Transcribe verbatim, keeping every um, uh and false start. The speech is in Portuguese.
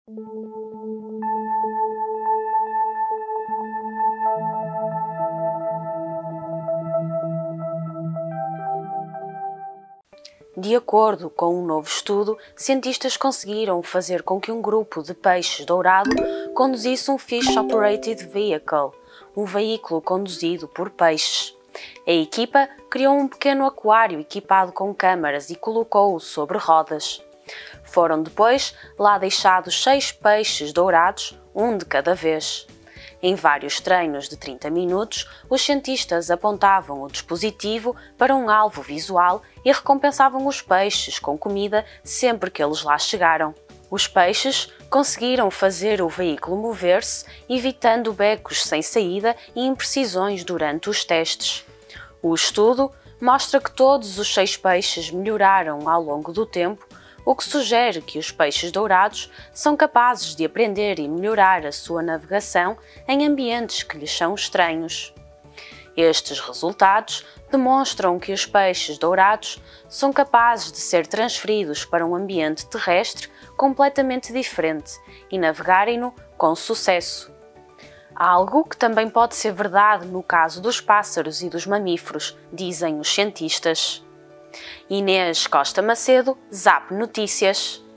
De acordo com um novo estudo, cientistas conseguiram fazer com que um grupo de peixes dourado conduzisse um Fish Operated Vehicle, um veículo conduzido por peixes. A equipa criou um pequeno aquário equipado com câmaras e colocou-o sobre rodas. Foram depois lá deixados seis peixes dourados, um de cada vez. Em vários treinos de trinta minutos, os cientistas apontavam o dispositivo para um alvo visual e recompensavam os peixes com comida sempre que eles lá chegaram. Os peixes conseguiram fazer o veículo mover-se, evitando becos sem saída e imprecisões durante os testes. O estudo mostra que todos os seis peixes melhoraram ao longo do tempo, o que sugere que os peixes dourados são capazes de aprender e melhorar a sua navegação em ambientes que lhes são estranhos. Estes resultados demonstram que os peixes dourados são capazes de ser transferidos para um ambiente terrestre completamente diferente e navegarem-no com sucesso. Algo que também pode ser verdade no caso dos pássaros e dos mamíferos, dizem os cientistas. Inês Costa Macedo, Zap Notícias.